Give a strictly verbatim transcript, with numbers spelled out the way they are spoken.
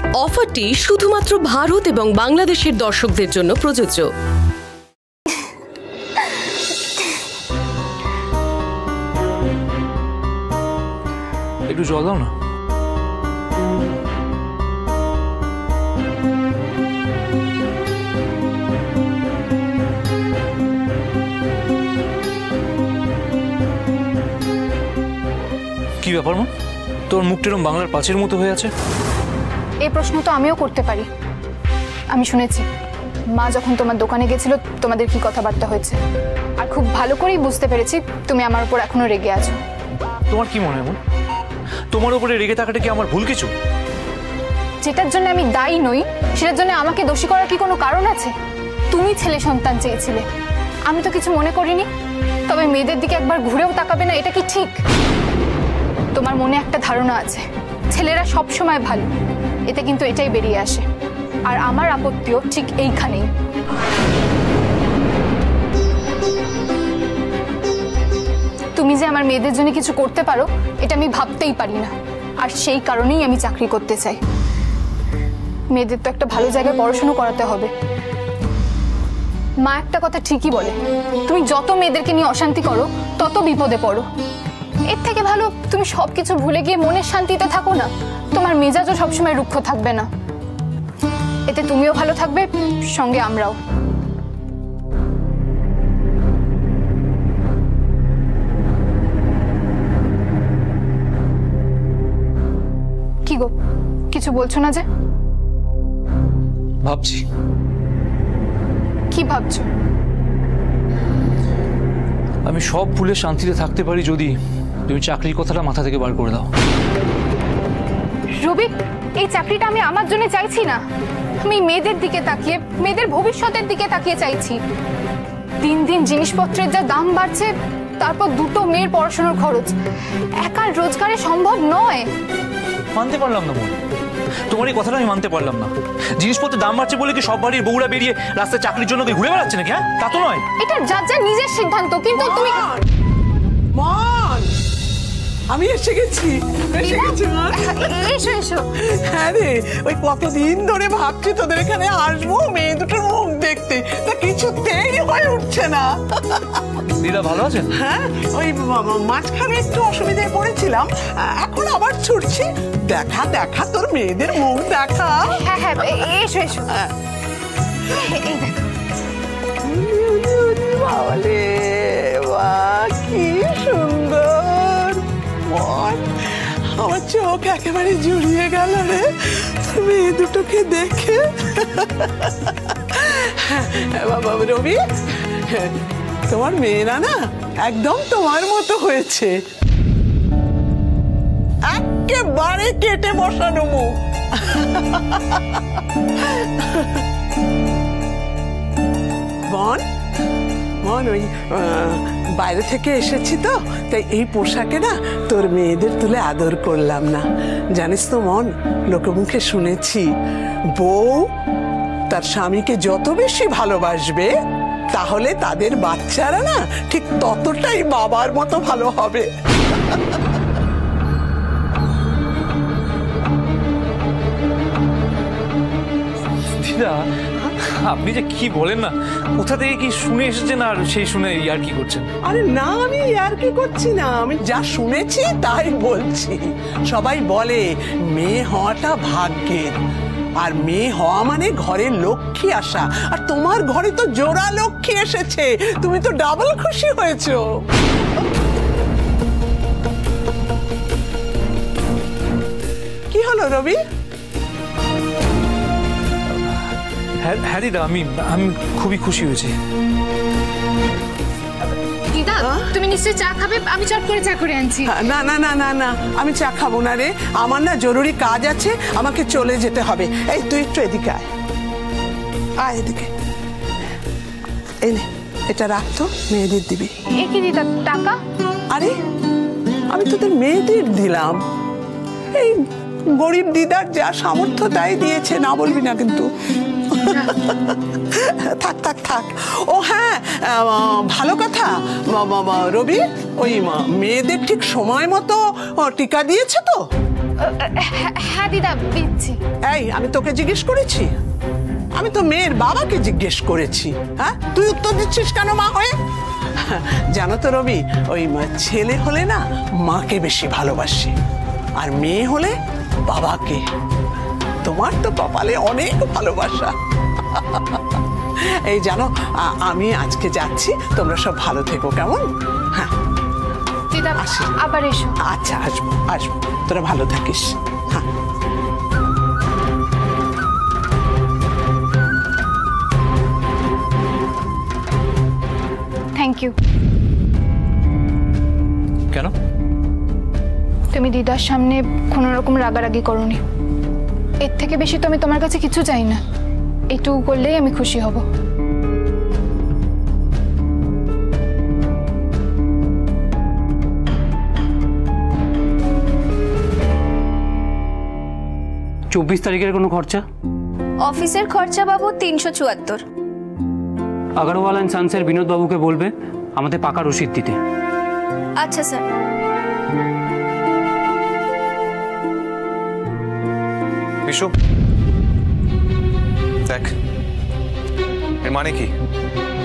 অফারটি শুধুমাত্র ভারত এবং বাংলাদেশের দর্শকদের জন্য প্রযোজ্য। একটু জল দাও না। কি ব্যাপার মা, তোর মুখটা এরকম বাংলার পাঁচের মতো হয়ে আছে? এই প্রশ্ন তো আমিও করতে পারি। আমি শুনেছি মা যখন তোমার দোকানে গেছিল তোমাদের কি কথাবার্তা হয়েছে, আর খুব ভালো করেই বুঝতে পেরেছি তুমি আমার উপর এখনো রেগে আছো। তোমার কি মনে হয়? তোমার উপরে রেগে থাকাটা কি আমার ভুল কিছু? যেটার জন্য আমি দায়ী নই সেটার জন্য আমাকে দোষী করার কি কোনো কারণ আছে? তুমি ছেলে সন্তান চেয়েছিলে, আমি তো কিছু মনে করিনি। তবে মেয়েদের দিকে একবার ঘুরেও তাকাবে না, এটা কি ঠিক? তোমার মনে একটা ধারণা আছে ছেলেরা সব সময় ভালো, এতে কিন্তু এটাই বেরিয়ে আসে। আর আমার আপত্তিও ঠিক এইখানেই। তুমি যে আমার মেয়েদের জন্য কিছু করতে পারো এটা আমি ভাবতেই পারি না, আর সেই কারণেই আমি চাকরি করতে চাই। মেয়েদের তো একটা ভালো জায়গায় পড়াশোনা করাতে হবে। মা একটা কথা ঠিকই বলে, তুমি যত মেয়েদেরকে নিয়ে অশান্তি করো তত বিপদে পড়ো। এর থেকে ভালো তুমি সবকিছু ভুলে গিয়ে মনের শান্তিতে থাকো না, তোমার মেজাজও সবসময় রুক্ষ থাকবে না। এতে তুমিও ভালো থাকবে, সঙ্গে আমরাও। কি গো, কিছু বলছো না যে? ভাবছি। কি ভাবছো? আমি সব ভুলে শান্তিতে থাকতে পারি যদি তুমি চাকরির কথাটা মাথা থেকে বার করে দাও। রবি, এই চাকরিটা আমি আমার জন্য চাইছি না, আমি মেয়েদের দিকে তাকিয়ে, মেয়েদের ভবিষ্যতের দিকে তাকিয়ে চাইছি। দিন দিন জিনিসপত্রের যা দাম বাড়ছে, তারপর দুটো মেয়ের পড়াশোনার খরচ, একার রোজগারে সম্ভব নয়। মানতে পারলাম না বোন, তোমার এই কথাটা আমি মানতে পারলাম না। জিনিসপত্রের দাম বাড়ছে বলে কি সব বাড়ির বউরা বেরিয়ে রাস্তায় চাকরির জন্য ঘুরে বেড়াচ্ছে নাকি? হ্যাঁ, তা তো নয়। এটা যার যার নিজের সিদ্ধান্ত, কিন্তু তুমি মান আমি এসে গেছি, এসে গেছি মা। এসো এসো। হ্যাঁ রে, ওই কতদিন ধরে ভাবছি তোদের এখানে আসবো মেয়ে দুটোর মুখ দেখতে, তা কিছুতেই হয়ে উঠছে না। দিদা ভালো আছেন? হ্যাঁ, ওই মাঝখানে একটু অসুবিধায় পড়েছিলাম, এখন আবার ছুটছি। দেখা দেখা তোর মেয়েদের মুখ দেখা। হ্যাঁ হ্যাঁ, এসো এসো। এই দেখো। বাবালে বাহ, কি সুন্দর মন, আমার চোখ একেবারে জুড়িয়ে গেল রে তোর মেয়ে দুটোকে দেখে। বাবা রবি, তোমার মেয়েরা না একদম তোমার মতো হয়েছে, একেবারে কেটে বসানো মুখ। বন মন, ওই বাইরে থেকে এসেছি তো, তাই এই পোশাকে না তোর মেয়েদের তুলে আদর করলাম না। জানিস তো মন, লোকে মুখে শুনেছি বউ তার স্বামীকে যত বেশি ভালোবাসবে তাহলে তাদের বাচ্চারা না ঠিক ততটাই বাবার মতো ভালো হবে। দিদা, আপনি যে কি বলেন না, কোথা থেকে কি শুনে এসেছেন আর সেই শুনে ইয়ার কি করছেন? আরে না, আমি ইয়ার কি করছি না, আমি যা শুনেছি তাই বলছি। সবাই বলে মেয়ে হওয়াটা ভাগ্যের, আর মেয়ে হওয়া মানে ঘরের লক্ষ্মী আসা, আর তোমার ঘরে তো জোড়া লক্ষ্মী এসেছে, তুমি তো ডাবল খুশি হয়েছো। কি হলো রবি? হ্যাঁ দিদা, আমি আমি খুবই খুশি হয়েছি। দিদা, তুমি নিশ্চয়ই চা খাবে, আমি চট করে চা করে আনছি। না না না না না, আমি চা খাবো না রে, আমার না জরুরি কাজ আছে, আমাকে চলে যেতে হবে। এই তুই একটু এদিকে আয়, আয় এদিকে। এই নে, এটা রাখতো, মেয়েদের দিবি। এ কি দিদা, টাকা? আরে আমি তোদের মেয়েদের দিলাম, এই গরিব দিদার যা সামর্থ্য তাই দিয়েছে, না বলবি না কিন্তু। থাক থাক থাক। ও হ্যাঁ, ভালো কথা রবি, ওই মেয়েদের ঠিক সময় মতো টিকা দিয়েছে তো? হ্যাঁ দিদা দিচ্ছি। এই আমি তোকে জিজ্ঞেস করেছি? আমি তো মেয়ের বাবাকে জিজ্ঞেস করেছি। হ্যাঁ, তুই উত্তর দিচ্ছিস কেন মা হয়ে? জানো তো রবি, ওই ছেলে হলে না মাকে বেশি ভালোবাসে, আর মেয়ে হলে বাবাকে। তোমার তো কপালে অনেক ভালোবাসা। এই জানো, আমি আজকে যাচ্ছি, তোমরা সব ভালো থেকো, কেমন? হ্যাঁ দিদা আসি। আবার এসো। আচ্ছা, আসবো আসবো, তোরা ভালো থাকিস। হ্যাঁ থ্যাংক ইউ। কেন? তুমি দিদার সামনে কোনো রকম রাগারাগি করোনি। এর থেকে বেশি তো আমি তোমার কাছে কিছু চাই না। এইটুকু করলেই আমি খুশি হব। চব্বিশ তারিখের কোনো খরচা? অফিসের খরচা বাবু তিনশো চুয়াত্তর। আগরওয়াল অ্যান্ড সানসের বিনোদ বাবুকে বলবে আমাদের পাকা রসিদ দিতে। আচ্ছা স্যার। বিশু, দেখ এর মানে কি?